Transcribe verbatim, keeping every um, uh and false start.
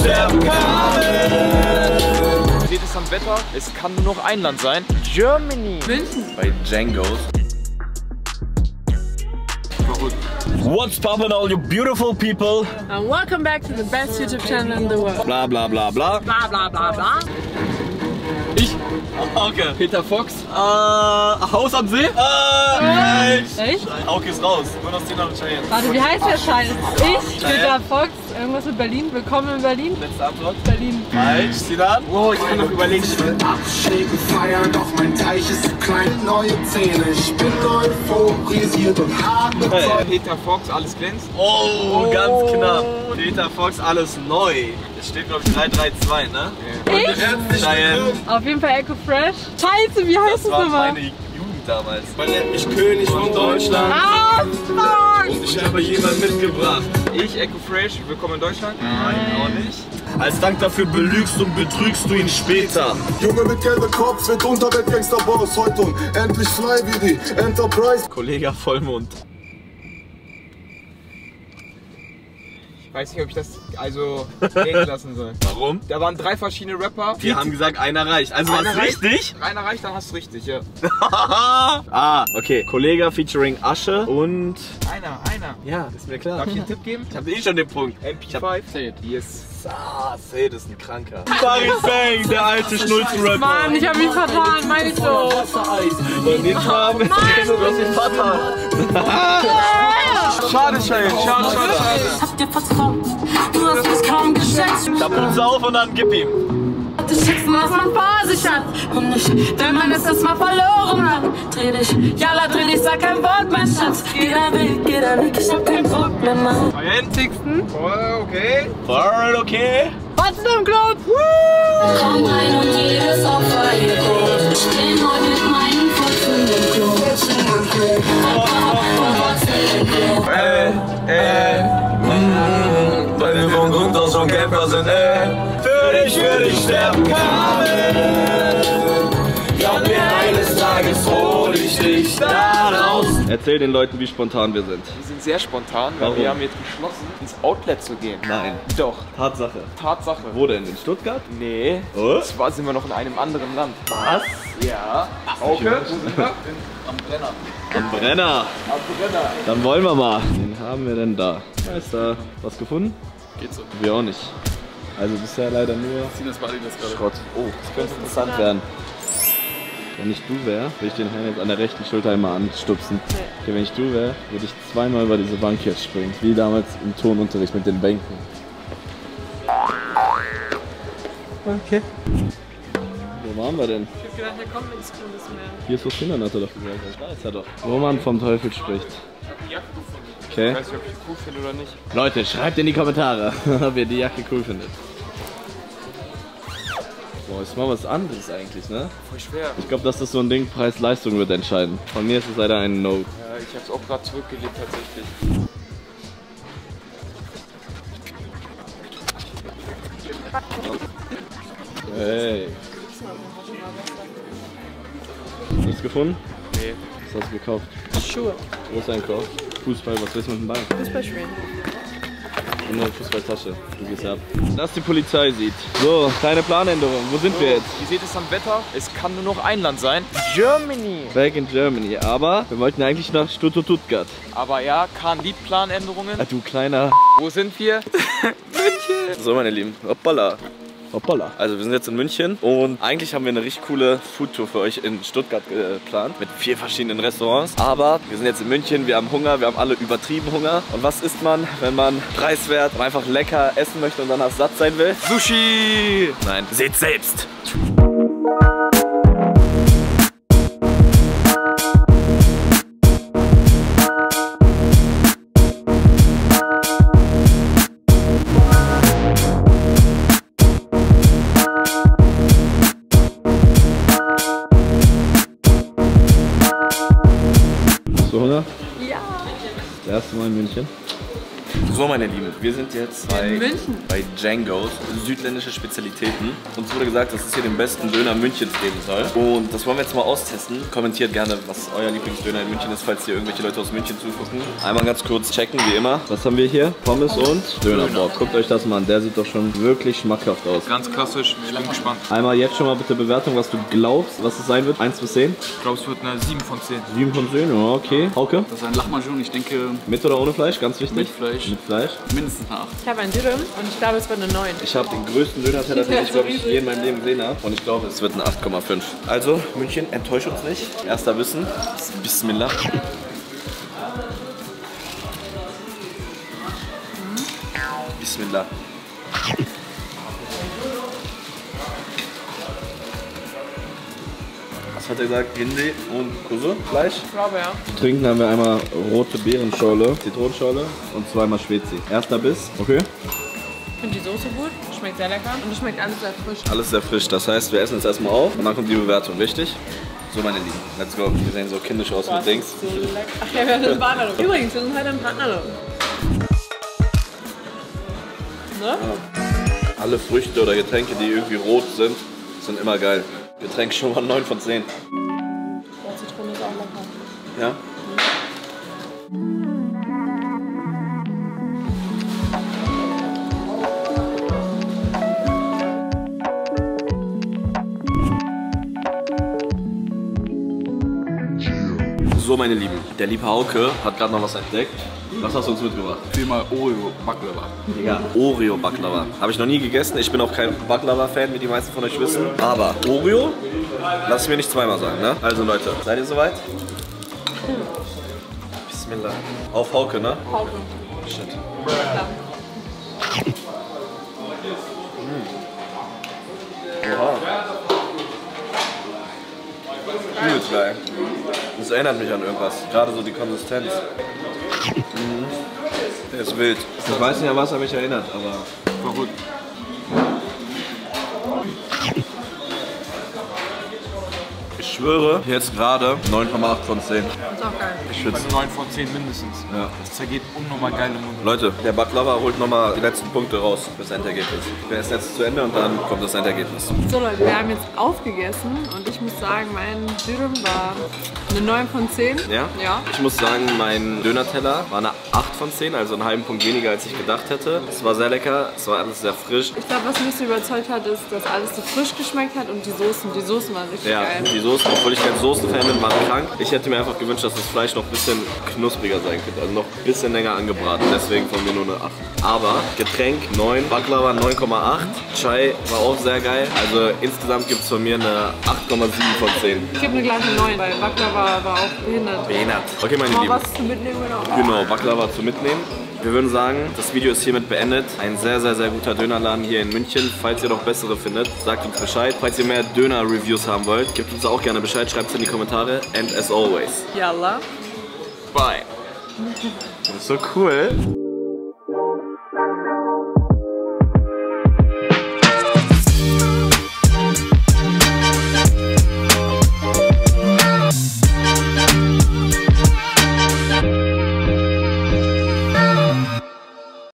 sterben kann. Seht es am Wetter, es kann nur noch ein Land sein. Germany. München. Bei Django's. What's poppin' all you beautiful people? And welcome back to the best YouTube channel in the world. Bla bla bla bla. Bla bla bla bla. Ich, Okay. Peter Fox. Äh, Haus am See? Äh, falsch. Echt? Auke ist raus. Nur noch zehn auf Cheyenne. Warte, wie heißt der Scheiß? Ich, Peter Fox, irgendwas mit Berlin. Willkommen in Berlin. Letzte Antwort. Berlin. Falsch. Sinan? Oh, ich kann noch überlegen. Ich will abschägen, feiern, doch mein Teich ist zu klein. Neue Zähne, ich bin euphorisiert und hart bezeugt. Peter Fox, alles glänzt. Oh, ganz knapp. Peter Fox, alles neu. Es steht, glaube ich, drei drei zwei, ne? Ich? Cheyenne. Auf jeden Fall Echo Fresh. Scheiße, wie heißt Das das war nochmal? meine Jugend damals. Man nennt mich König von Deutschland. Ah, fuck! Ich habe jemanden mitgebracht. Ich, Echo Fresh, willkommen in Deutschland. Nein, auch nicht. Als Dank dafür belügst und betrügst du ihn später. Junge mit gelber Kopf wird Unterwelt-Gangster-Boss. Heute endlich fly wie die Enterprise. Kollege Vollmond. Ich weiß nicht, ob ich das also gehen lassen soll. Warum? Da waren drei verschiedene Rapper. Wir haben gesagt, einer reicht. Also Einer was reicht? richtig? Einer reicht, dann hast du richtig, ja. Ah, okay. Kollege featuring Asche und... Einer, einer. Ja, ist mir klar. Darf ich einen Tipp geben? Ich hab eh schon den Punkt. M P Ich hab- fünf. Say it. Yes. Ah, Sed ist ein Kranker. Farid Bang, der alte Schnulzenrapper. Mann, ich hab mich vertan, meine ich so. Und jetzt haben wir... Du hast den Vater. Schade, Cheyenne. Schade, schade, schade. Hab dir vertraut, du hast mich kaum geschätzt. Da putzt er auf und dann gib ihm. Du schätzen, was man vor sich hat. Und nicht, wenn man es erst mal verloren hat. Dreh dich, Jalla, dreh dich, sag kein Wort, mein Schatz. Jeder will, jeder will, ich hab kein Problem, Mann. Sixten. Oh, okay. Alright, okay. Was ist im Club? Komm rein und jedes Opfer hier gut. Ich bin heute mit meinen Pfoten im Klo. Äh, äh, mm, weil wir von Grund aus schon Camper sind, äh. Für dich würde ich sterben kann. Glaub mir, eines Tages hol ich dich da raus. Erzähl den Leuten, wie spontan wir sind. Wir sind sehr spontan, weil Warum? wir haben jetzt beschlossen, ins Outlet zu gehen. Nein. Doch. Tatsache. Tatsache. Wo denn? In Stuttgart? Nee. Oh? Zwar sind wir noch in einem anderen Land. Was? Ja. Okay. Wo sind wir? Am Brenner. Am Brenner. Am Brenner. Dann wollen wir mal. Wen haben wir denn da? Da ist da was gefunden? Geht so. Wir auch nicht. Also bisher leider nur Zieh das mal das gerade. Schrott. Oh, das könnte interessant werden. Wenn ich du wäre, würde ich den Herrn jetzt an der rechten Schulter immer anstupsen. Okay, wenn ich du wäre, würde ich zweimal über diese Bank jetzt springen. Wie damals im Turnunterricht mit den Bänken. Okay. Wo waren wir denn? Ich hab gedacht, da kommt nichts Cooles mehr. Hier ist was Kindern, hat er doch gesagt. Ich weiß ja doch. Wo man vom Teufel spricht. Die Jacke gefunden. Ich Okay. weiß nicht, ob ich die cool finde oder nicht. Leute, schreibt in die Kommentare, ob ihr die Jacke cool findet. Boah, ist mal was anderes eigentlich, ne? Voll schwer. Ich glaube, dass das so ein Ding, Preis-Leistung wird entscheiden. Von mir ist es leider ein No. Ja, ich hab's auch gerade zurückgelegt tatsächlich. Hey. Nichts gefunden? Nee. Was hast du gekauft? Schuhe. Großeinkauf. Fußball, was willst du mit dem Ball? Fußball spielen. Und eine Fußballtasche. Du gehst ab. Dass die Polizei sieht. So, kleine Planänderung. Wo sind wir jetzt? Ihr seht es am Wetter, es kann nur noch ein Land sein. Germany. Back in Germany. Aber wir wollten eigentlich nach Stuttgart. Aber ja, Kahn-Lied-Planänderungen. Ah, du kleiner. Wo sind wir? München. So, meine Lieben. Hoppala. Hoppala. Also wir sind jetzt in München und eigentlich haben wir eine richtig coole Foodtour für euch in Stuttgart geplant mit vier verschiedenen Restaurants. Aber wir sind jetzt in München, wir haben Hunger, wir haben alle übertrieben Hunger. Und was isst man, wenn man preiswert und einfach lecker essen möchte und danach satt sein will? Sushi! Nein, seht selbst! Hast du Hunger? Ja. Das erste Mal in München. So So, meine Lieben, wir sind jetzt bei, In München. bei Django's, südländische Spezialitäten. Uns wurde gesagt, dass es hier den besten Döner Münchens geben soll. Und das wollen wir jetzt mal austesten. Kommentiert gerne, was euer Lieblingsdöner in München ist, falls hier irgendwelche Leute aus München zugucken. Einmal ganz kurz checken, wie immer. Was haben wir hier? Pommes und Döner. Boah, guckt euch das mal an. Der sieht doch schon wirklich schmackhaft aus. Ganz klassisch, ich bin gespannt. Einmal jetzt schon mal bitte Bewertung, was du glaubst, was es sein wird. eins bis zehn. Ich glaube, es wird eine sieben von zehn. sieben von zehn, ja, okay. Hauke? Das ist ein Lahmacun, ich denke Mit oder ohne Fleisch? Ganz wichtig. mit Fleisch. Mit Fleisch. Mindestens eine acht. Ich habe einen Dürüm und ich glaube, es wird eine neun. Ich habe den größten Döner-Teller, den ich, glaube ich, je in meinem Leben gesehen habe. Und ich glaube, es wird eine acht Komma fünf. Also, München, enttäusch uns nicht. Erster Bissen. Bismillah. Bismillah. Was hat er gesagt? Hindi und Kusse? Fleisch? Ich glaube, ja. Zu trinken haben wir einmal rote Beerenschorle, Zitronenschorle und zweimal Schwezi. Erster Biss. Okay. Ich finde die Soße gut, schmeckt sehr lecker und es schmeckt alles sehr frisch. Alles sehr frisch. Das heißt, wir essen jetzt erstmal auf und dann kommt die Bewertung, richtig? So, meine Lieben, let's go. Wir sehen so kindisch aus mit Dings. So lecker. Ach ja, wir haben einen Partner. Übrigens, wir sind heute im Partner. Ne? Alle Früchte oder Getränke, die irgendwie rot sind, sind immer geil. Getränk schon mal neun von zehn. Der Zitrone ist auch lecker. Ja? So, meine Lieben, der liebe Hauke hat gerade noch was entdeckt. Was hast du uns mitgebracht? Viermal Oreo Baklava. Ja, Oreo Baklava. Habe ich noch nie gegessen. Ich bin auch kein Baklava-Fan, wie die meisten von euch wissen. Aber Oreo, lass mir nicht zweimal sagen, ne? Also Leute, seid ihr soweit? Bismillah. Auf Hauke, ne? Hauke. Shit. Ja. Oha. Übelst geil. Das erinnert mich an irgendwas. Gerade so die Konsistenz. Mhm. Der ist wild. Ich weiß nicht, an was er mich erinnert, aber... War gut. Ich schwöre, jetzt gerade neun Komma acht von zehn. Ist auch geil. Ich schwitze. Also neun von zehn mindestens. Ja. Das zergeht unnormal geil im Mund. Leute, der Baklava holt nochmal die letzten Punkte raus fürs Endergebnis. Wir essen jetzt zu Ende und dann kommt das Endergebnis. So Leute, wir haben jetzt aufgegessen und ich muss sagen, mein Dürüm war eine neun von zehn. Ja? Ja. Ich muss sagen, mein Döner-Teller war eine acht von zehn, also einen halben Punkt weniger, als ich gedacht hätte. Es war sehr lecker, es war alles sehr frisch. Ich glaube, was mich so überzeugt hat, ist, dass alles so frisch geschmeckt hat und die Soßen, die Soßen waren richtig Ja, geil. die Soßen, obwohl ich kein Soßen-Fan bin, waren krank. Ich hätte mir einfach gewünscht, dass das Fleisch noch ein bisschen knuspriger sein könnte, also noch ein bisschen länger angebraten. Deswegen von mir nur eine acht. Aber Getränk neun, Baklava neun Komma acht, Chai war auch sehr geil. Also insgesamt gibt es von mir eine acht Komma sieben von zehn. Ich gebe eine glatte neun, weil Baklava war auch behindert. Behindert. Okay, meine Mal Lieben. was zu mitnehmen oder? Genau, Baklava zu mitnehmen. Wir würden sagen, das Video ist hiermit beendet. Ein sehr, sehr, sehr guter Dönerladen hier in München. Falls ihr noch bessere findet, sagt uns Bescheid. Falls ihr mehr Döner-Reviews haben wollt, gebt uns auch gerne Bescheid. Schreibt es in die Kommentare. And as always, Yalla. bye. Das ist so cool.